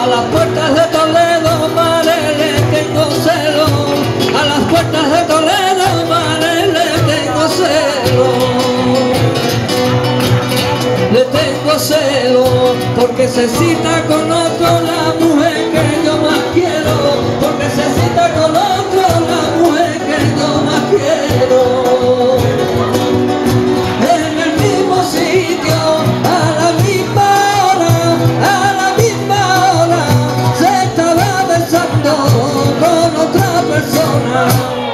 A las puertas de Toledo, madre, le tengo celo. A las puertas de Toledo, madre, le tengo celo. Le tengo celo porque se cita con otro la mujer que yo más quiero. Porque se cita con otro la mujer que yo más quiero. En el mismo sitio, a la misma hora, se estaba besando con otra persona.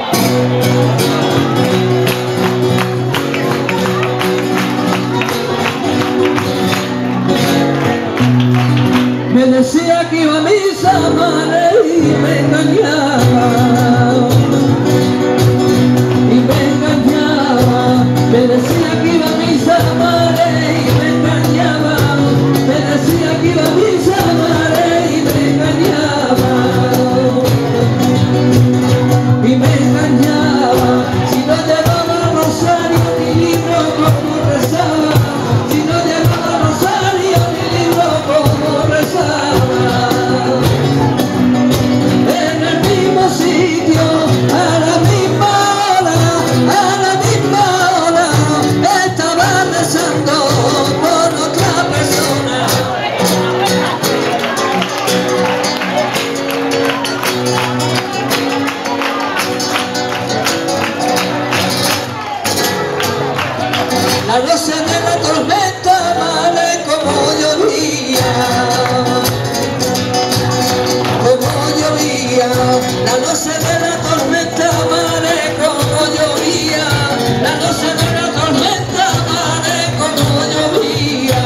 Me decía que iba a misa, madre, y me engañaba. Y me engañaba. Me decía que iba a misa, madre, y me engañaba. Me decía que iba a misa, madre, y me engañaba. Y me engañaba. Si no llevaba rosario ni libro como rezaba. Si no llevaba rosario ni libro como rezaba. En el mismo sitio, a la misma hora, estaba rezando por otra persona. La noche de la tormenta, madre, como llovía. Como llovía. La noche de la tormenta, madre, como llovía. La noche de la tormenta, madre, como llovía.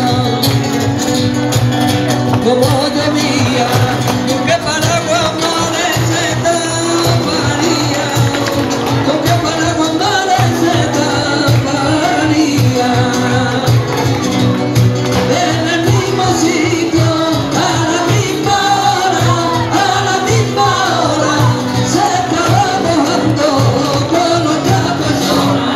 Como llovía. Con qué paraguas, madre, se taparía. Con qué paraguas, madre, se taparía. En el mismo sitio, a la misma hora, se estaba mojando con otra persona.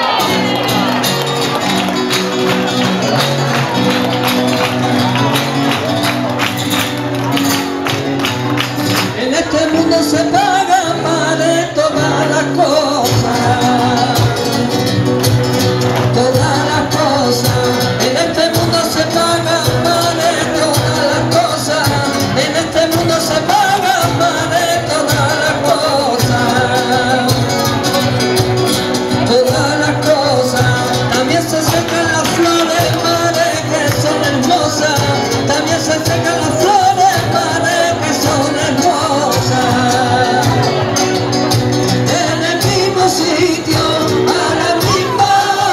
En este mundo se pagan, madre, todas las cosas. Todas las cosas. En este mundo se pagan, madre, todas las cosas. En este mundo se pagan, madre, todas las cosas. Todas las cosas. También se secan las flores, madre, que son hermosas. También se secan las flores, madre, que son hermosas. En el mismo sitio, a la misma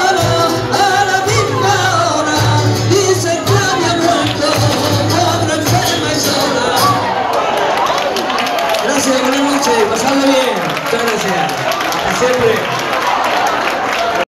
hora, dicen que había muerto, pobre, enferma y sola. Gracias, buenas noches, pasadlo bien. Muchas gracias. Hasta siempre.